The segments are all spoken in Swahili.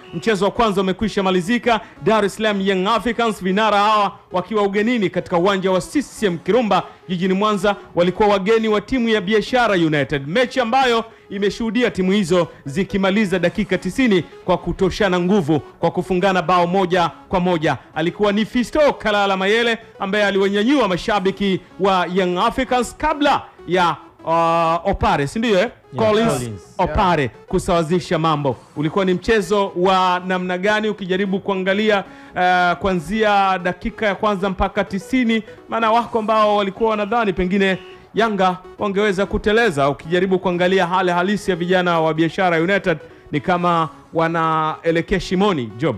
Mchezo wa kwanza umekwisha malizika, Dar es Salaam Young Africans vinara hawa wakiwa ugenini katika uwanja wa CCM Kirumba jijini Mwanza, walikuwa wageni wa timu ya Biashara United, mechi ambayo imeshuhudia timu hizo zikimaliza dakika 90 kwa kutoshana nguvu kwa kufungana bao 1-1. Alikuwa ni Fisto Kalala Mayele ambaye aliwanyanyua mashabiki wa Young Africans kabla ya Opare, si ndio Collins Opare kusawazisha mambo. Ulikuwa ni mchezo wa namna gani ukijaribu kuangalia kuanzia dakika ya kwanza mpaka 90? Maana wako ambao walikuwa wanadhani pengine Yanga wangeweza kuteleza. Ukijaribu kuangalia hali halisi ya vijana wa Biashara United ni kama wanaelekea shimoni. Job,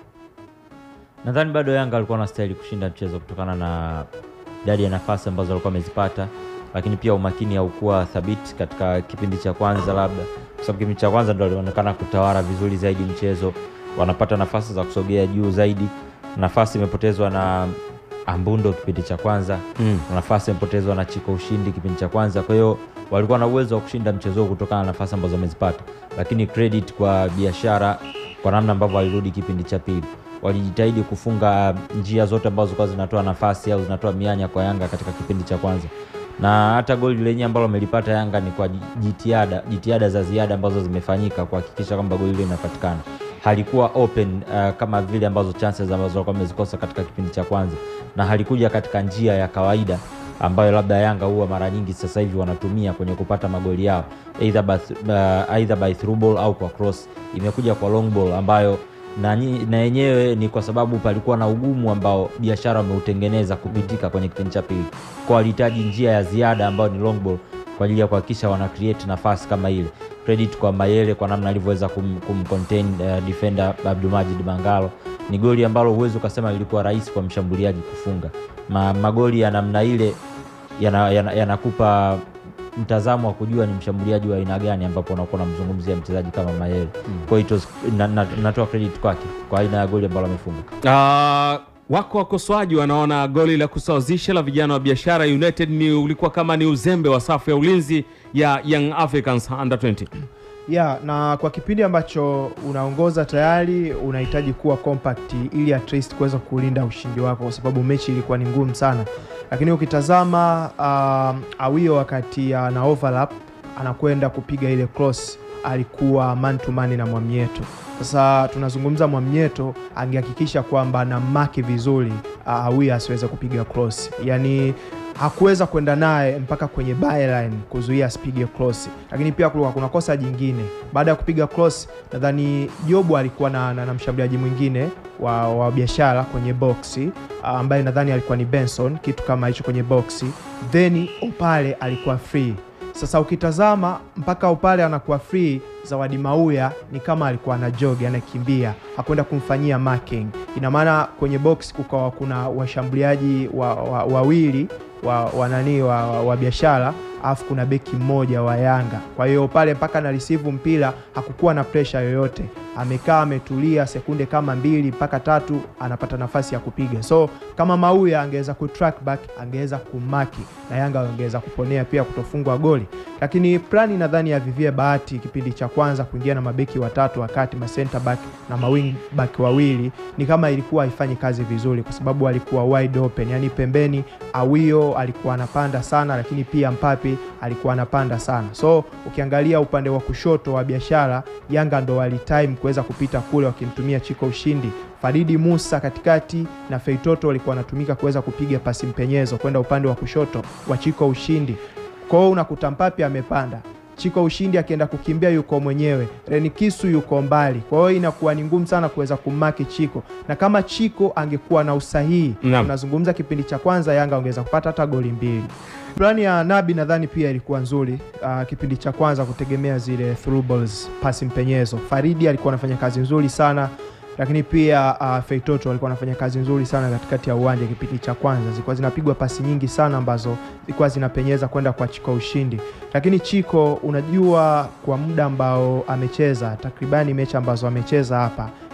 nadhani bado Yanga alikuwa anastahili kushinda mchezo kutokana na idadi ya nafasi ambazo walikuwa wamezipata, lakini pia umakini haukuwa thabiti katika kipindi cha kwanza, labda kwa sababu kipindi cha kwanza ndio walionekana kutawala vizuri zaidi mchezo, wanapata nafasi za kusogea juu zaidi. Nafasi imepotezwa na Ambundo kipindi cha kwanza, nafasi imepotezwa na Chiko Ushindi kipindi cha kwanza. Kwa hiyo walikuwa na uwezo wa kushinda mchezo kutokana na nafasi ambazo wamezipata, lakini credit kwa Biashara kwa namna ambavyo walirudi kipindi cha pili. Walijitahidi kufunga njia zote ambazo zilikuwa zinatoa nafasi au zinatoa mianya kwa Yanga katika kipindi cha kwanza. Na hata goli lenyewe ambalo wamelipata Yanga ni kwa jitihada za ziada ambazo zimefanyika kuhakikisha kwamba goli lile linapatikana. Halikuwa open kama vile ambazo chances ambazo walikuwa wamezikosa katika kipindi cha kwanza, na halikuja katika njia ya kawaida ambayo labda Yanga huwa mara nyingi sasa hivi wanatumia kwenye kupata magoli yao, either by through ball au kwa cross. Imekuja kwa long ball ambayo na yenyewe ni kwa sababu palikuwa na ugumu ambao Biashara wameutengeneza kupitika kwenye kipindi cha pili. Kwa walihitaji njia ya ziada ambayo ni long ball kwa ajili ya kuhakikisha wana create nafasi kama ile. Credit kwa Mayele kwa namna alivyoweza kumcontain defender Abdulmajid Mangalo. Ni goli ambalo uwezo ukasema lilikuwa rahisi kwa mshambuliaji kufunga. Magoli ya namna ile yanakupa mtazamo wa kujua ni mshambuliaji wa aina gani ambapo unakuwa unamzungumzia mchezaji kama Mayele. Kwa hiyo natoa credit kwake kwa aina ya goli ambalo amefunga. Wako wakosoaji wanaona goli la kusawazisha la vijana wa Biashara United ulikuwa kama ni uzembe wa safu ya ulinzi ya Young Africans under 20. Na kwa kipindi ambacho unaongoza tayari unahitaji kuwa compact ili at least kuweza kulinda ushindi wako, kwa sababu mechi ilikuwa ni ngumu sana. Lakini ukitazama Awio wakati na overlap anakwenda kupiga ile cross, alikuwa man to man na Mwamnyeto. Sasa tunazungumza Mwamnyeto angehakikisha kwamba na maki vizuri Awio asiweze kupiga cross. Yani hakuweza kwenda naye mpaka kwenye byline kuzuia asipige cross. Lakini pia kuna kosa jingine. Baada ya kupiga cross, nadhani Jobu alikuwa na mshambuliaji mwingine wa Biashara kwenye boxi ambaye nadhani alikuwa ni Benson, kitu kama hicho kwenye boxi. Then Opale alikuwa free. Sasa ukitazama mpaka Opale anakuwa free, Zawadi Mauya ni kama alikuwa anajogi, anakimbia, hakwenda kumfanyia marking. Ina maana kwenye box kukawa kuna washambuliaji wawili wa Biashara, afu kuna beki mmoja wa Yanga. Kwa hiyo pale mpaka na receive mpira hakukuwa na pressure yoyote. Amekaa ametulia sekunde kama 2 mpaka 3 anapata nafasi ya kupiga. So kama Mauya angeweza kutrack back, angeweza kumaki na Yanga angeweza kuponea pia kutofungwa goli. Lakini plani nadhani ya Vivie Bahati kipindi cha kwanza kuingia na mabeki watatu wakati ma center back na mawing back wawili ni kama ilikuwa haifanyi kazi vizuri, kwa sababu alikuwa wide open. Yani pembeni Awio alikuwa anapanda sana, lakini pia Mpapi alikuwa anapanda sana. So ukiangalia upande wa kushoto wa Biashara, Yanga ndo walitime kuweza kupita kule wakimtumia Chiko Ushindi. Faridi Musa katikati na Feitoto walikuwa wanatumika kuweza kupiga pasi mpenyezo kwenda upande wa kushoto wa Chiko Ushindi. Kwa hiyo unakuta Mpapi amepanda, Chiko Ushindi akienda kukimbia yuko mwenyewe, Renikisu yuko mbali. Kwa hiyo inakuwa ni ngumu sana kuweza kumaki Chiko. Na kama Chiko angekuwa na usahihi, tunazungumza kipindi cha kwanza Yanga ongeza kupata hata goli 2. Plani ya Nabi nadhani pia ilikuwa nzuri kipindi cha kwanza kutegemea zile through balls, pasi mpenyezo. Faridi alikuwa anafanya kazi nzuri sana, lakini pia Feitoto alikuwa anafanya kazi nzuri sana katikati ya uwanja kipindi cha kwanza. Zilikuwa zinapigwa pasi nyingi sana ambazo zilikuwa zinapenyeza kwenda kwa Chiko Ushindi. Lakini Chiko, unajua kwa muda ambao amecheza, takribani mechi ambazo amecheza hapa,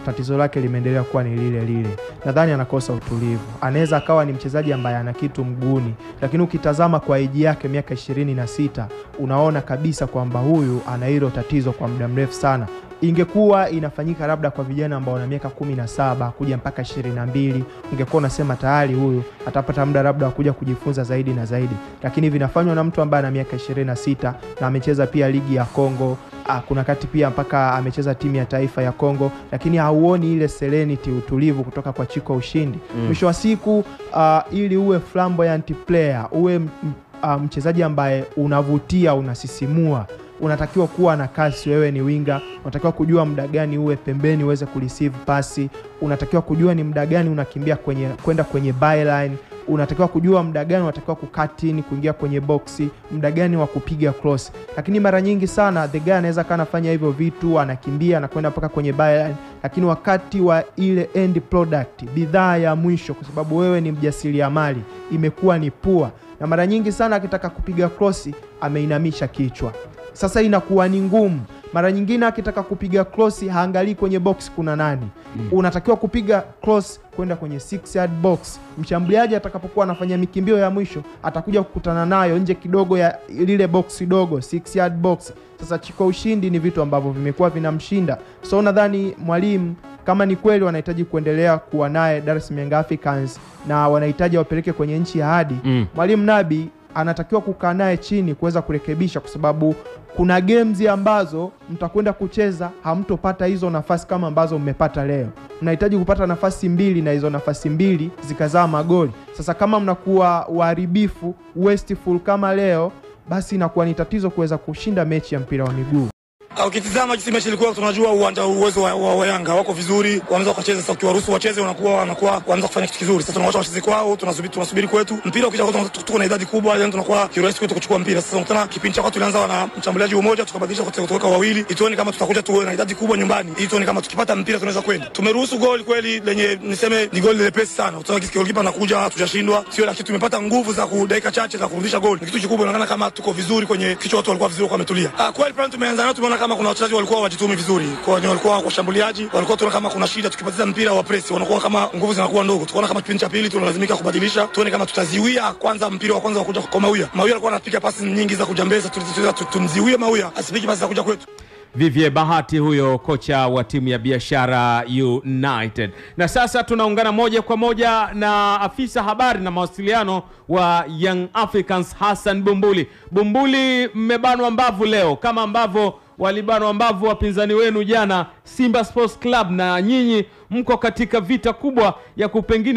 tatizo lake limeendelea kuwa ni lile lile. Nadhani anakosa utulivu. Anaweza akawa ni mchezaji ambaye ana kitu mguuni, lakini ukitazama kwa age yake miaka 26 unaona kabisa kwamba huyu ana hilo tatizo kwa muda mrefu sana. Ingekuwa inafanyika labda kwa vijana ambao wana miaka 17 kuja mpaka 22, ungekuwa unasema tayari huyu atapata muda labda kuja kujifunza zaidi na zaidi, lakini vinafanywa na mtu ambaye ana miaka 26 na amecheza pia ligi ya Kongo. Kuna kati pia mpaka amecheza timu ya taifa ya Kongo, lakini hauoni ile serenity, utulivu kutoka kwa Chiko Ushindi. Mwisho wa siku ili uwe flamboyant player, uwe mchezaji ambaye unavutia, unasisimua, unatakiwa kuwa na kasi. Wewe ni winga, unatakiwa kujua muda gani uwe pembeni uweze kureceive pasi, unatakiwa kujua ni muda gani unakimbia kwenda kwenye byline, unatakiwa kujua muda gani unatakiwa kucut in kuingia kwenye boxi, muda gani wa kupiga cross. Lakini mara nyingi sana the guy anaweza kana fanya hivyo vitu, anakimbia na kwenda mpaka kwenye byline, lakini wakati wa ile end product, bidhaa ya mwisho, kwa sababu wewe ni mjasiriamali, imekuwa ni poor, na mara nyingi sana akitaka kupiga cross ameinamisha kichwa. Sasa inakuwa ni ngumu. Mara nyingine akitaka kupiga cross haangalii kwenye box kuna nani. Unatakiwa kupiga cross kwenda kwenye 6 yard box. Mshambuliaji atakapokuwa anafanya mikimbio ya mwisho atakuja kukutana nayo nje kidogo ya lile box dogo, 6 yard box. Sasa Chiko Ushindi ni vitu ambavyo vimekuwa vinamshinda. So nadhani mwalimu, kama ni kweli wanahitaji kuendelea kuwa naye Dar es Salaam Young Africans na wanahitaji wapeleke kwenye nchi ya hadi, mwalimu Nabi anatakiwa kukaa naye chini kuweza kurekebisha, kwa sababu kuna games ambazo mtakwenda kucheza hamtopata hizo nafasi kama ambazo mmepata leo. Mnahitaji kupata nafasi 2 na hizo nafasi 2 zikazaa magoli. Sasa kama mnakuwa waharibifu, wasteful kama leo, basi inakuwa ni tatizo kuweza kushinda mechi ya mpira wa miguu. Ukitizama jinsi mechi ilikuwa, tunajua uwezo wa Yanga wako vizuri, wanaweza kucheza. Sasa ukiwaruhusu wacheze wanakuwa wanaanza kufanya kitu kizuri. Sasa tunawaacha wacheze kwao, tunasubiri kwetu. Mpira ukija tuko na idadi kubwa, yani tunakuwa kirahisi kwetu kuchukua mpira. Sasa unakutana kipindi cha kwanza tulianza na mshambuliaji mmoja, tukabadilisha kutoka wawili, ituone kama tutakuja tuwe na idadi kubwa nyumbani, ituone kama tukipata mpira tunaweza kwenda. Tumeruhusu goli kweli lenye niseme ni goli lepesi sana. Utaona kisi goalkeeper anakuja, tujashindwa. Sio lakini tumepata nguvu za dakika chache za kurudisha goli. Kitu kikubwa, inaonekana kama tuko vizuri kwenye kichwa, watu walikuwa vizuri, kwa wametulia. Kweli plan tumeanza nao, tumeona kama kuna wachezaji walikuwa wajitumi vizuri, kwa hiyo walikuwa washambuliaji, walikuwa tunaona kama kuna shida, tukipatiza mpira wa press wanakuwa kama nguvu zinakuwa ndogo. Tukaona kama kipindi cha pili tunalazimika kubadilisha, tuone kama tutaziwia kwanza mpira wa kwanza wa kuja kwa Mauya. Mauya alikuwa anapiga pasi nyingi za kujambeza, tumziwie Mauya asipige pasi za kuja kwetu. Vivie Bahati huyo kocha wa timu ya Biashara United. Na sasa tunaungana moja kwa moja na afisa habari na mawasiliano wa Young Africans, Hassan Bumbuli. Bumbuli, mmebanwa mbavu leo kama ambavyo walibanwa mbavu wapinzani wenu jana Simba Sports Club, na nyinyi mko katika vita kubwa ya kupengine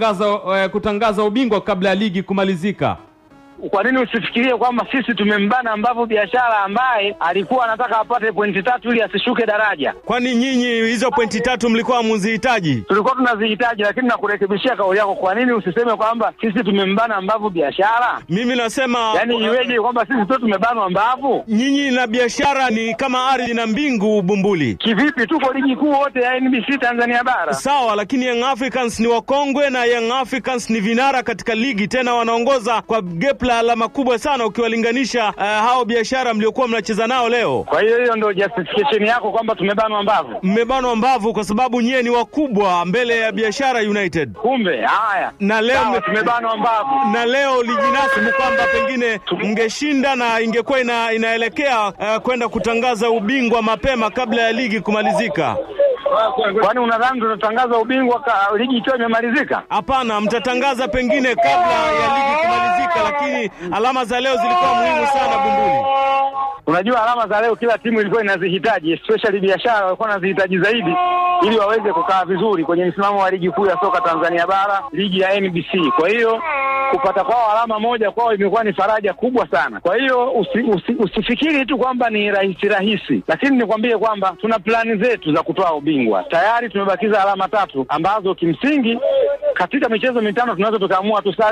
kutangaza ubingwa kabla ya ligi kumalizika. Kwa nini usifikirie kwamba sisi tumembana ambavyo Biashara ambaye alikuwa anataka apate pointi 3 ili asishuke daraja? Kwani nyinyi hizo pointi 3 mlikuwa mnazihitaji? Tulikuwa tunazihitaji, lakini nakurekebishia kauli yako. Kwa nini usiseme kwamba sisi tumembana ambavyo Biashara? Mimi nasema yani iweje kwamba sisi tu tumebanwa ambavu? Nyinyi na Biashara ni kama ardhi na mbingu, Bumbuli. Kivipi? Tuko ligi kuu wote ya NBC Tanzania bara. Sawa, lakini Young Africans ni wakongwe na Young Africans ni vinara katika ligi, tena wanaongoza kwa gap alama kubwa sana ukiwalinganisha hao Biashara mliokuwa mnacheza nao leo. Kwa hiyo ndio justification yako kwamba tumebanwa mbavu? Mmebanwa mbavu kwa sababu nyie ni wakubwa mbele ya Biashara United. Kumbe haya. Na leo tumebanwa mbavu. Na leo lijinasimu kwamba pengine mngeshinda na ingekuwa inaelekea kwenda kutangaza ubingwa mapema kabla ya ligi kumalizika. Kwani unadhani tunatangaza ubingwa ligi ikiwa imemalizika? Hapana, mtatangaza pengine kabla ya ligi kumalizika, lakini alama za leo zilikuwa muhimu sana, Bumbuli. Unajua alama za leo kila timu ilikuwa inazihitaji, especially Biashara walikuwa wanazihitaji zaidi ili waweze kukaa vizuri kwenye msimamo wa ligi kuu ya soka Tanzania bara, ligi ya NBC. Kwa hiyo kupata kwao alama moja kwao imekuwa ni faraja kubwa sana. Kwa hiyo usifikiri tu kwamba ni rahisi, lakini nikwambie kwamba tuna plani zetu za kutoa ubingwa. Tayari tumebakiza alama 3 ambazo kimsingi katika michezo mitano tunaweza tukaamua tu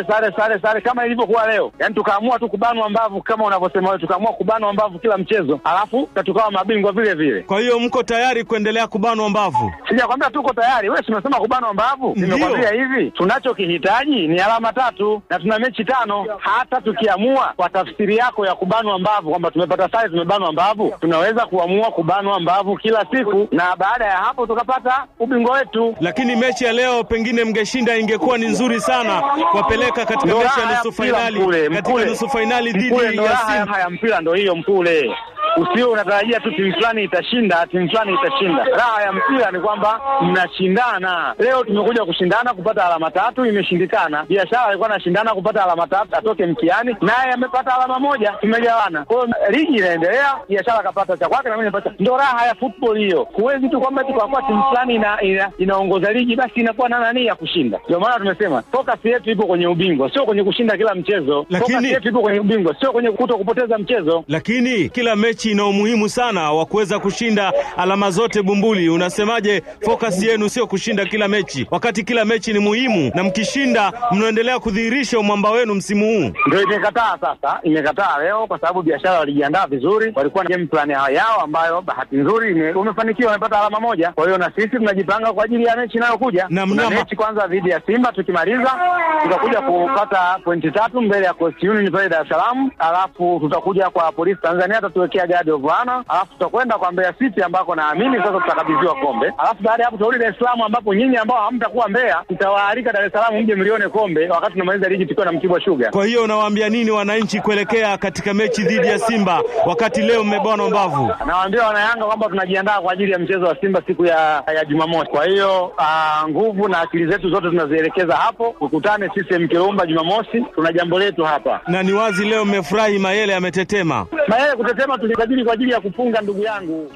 sare kama ilivyokuwa leo. Yaani tukaamua tu kubanwa mbavu kama unavyosema wewe, tukaamua kubanwa mbavu kila mchezo. Alafu tukawa mabingwa vile vile. Kwa hiyo mko tayari kuendelea kubanwa mbavu? Sijakwambia tuko tayari. Wewe umesema kubanwa mbavu. Nimekwambia hivi, tunachokihitaji ni alama 3 na tuna mechi 5. Hata tukiamua kwa tafsiri yako ya kubanwa mbavu kwamba tumepata sare tumebanwa mbavu, tunaweza kuamua kubanwa mbavu kila siku na baada ya hapo tukapata ubingwa wetu. Lakini mechi ya leo pengine mngeshinda ingekuwa ni nzuri sana kuwapeleka katika mechi ya nusu finali, katika nusu finali dhidi ya Simba. Haya mpira ndio hiyo Mpule. Usio unatarajia tu timu fulani itashinda, timu fulani itashinda. Raha ya mpira ni kwamba mnashindana. Leo tumekuja kushindana kupata alama 3, imeshindikana. Biashara alikuwa anashindana kupata alama 3 atoke mkiani, naye amepata alama 1, tumegawana. Kwa hiyo ligi inaendelea, Biashara kapata cha kwake na mimi nimepata. Ndio raha ya football hiyo. Huwezi tu kwamba kwa timu fulani inaongoza ligi basi inakuwa na nani ya kushinda. Ndio maana tumesema focus yetu ipo kwenye ubingwa, sio kwenye kushinda kila mchezo. Focus yetu ipo kwenye ubingwa, sio kwenye kupoteza mchezo. Lakini kila mechi ina umuhimu sana wa kuweza kushinda alama zote Bumbuli. Unasemaje focus yenu sio kushinda kila mechi, wakati kila mechi ni muhimu na mkishinda mnaendelea kudhihirisha umwamba wenu msimu huu? Ndio imekataa sasa, imekataa leo kwa sababu Biashara walijiandaa vizuri, walikuwa na game plan yao ambayo bahati nzuri umefanikiwa, wamepata alama 1. Kwa hiyo na sisi tunajipanga kwa ajili ya mechi inayokuja. Na mechi kwanza dhidi ya Simba, tukimaliza tutakuja kupata pointi 3 mbele ya Coast Union pale Dar es Salaam, alafu tutakuja kwa Polisi Tanzania tutawekea guard of honor, alafu tutakwenda kwa Mbeya City ambako naamini sasa tutakabidhiwa kombe. Alafu baada ya hapo tutarudi Dar es Salaam ambapo nyinyi ambao hamtakuwa Mbeya tutawaalika Dar es Salaam mje mlione kombe wakati tunamaliza ligi tukiwa na Mtibwa Sugar. Kwa hiyo unawaambia nini wananchi kuelekea katika mechi dhidi ya Simba wakati leo mmebana mbavu? Nawaambia wana Yanga kwamba tunajiandaa kwa ajili ya mchezo wa Simba siku ya Jumamosi. Kwa hiyo nguvu na akili zetu zote tunazielekeza hapo. Ukutane CCM Kirumba Jumamosi, tuna jambo letu hapa. Na ni wazi leo mmefurahi Mayele ametetema. Mayele kutetema tulikadiri kwa ajili ya kufunga ndugu yangu.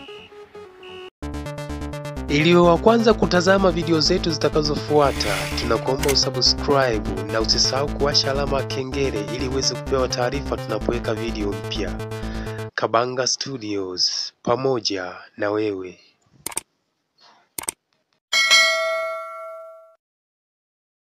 Ili wa kwanza kutazama video zetu zitakazofuata, tunakuomba usubscribe na usisahau kuwasha alama kengele ili uweze kupewa taarifa tunapoweka video mpya. Kabanga Studios, pamoja na wewe.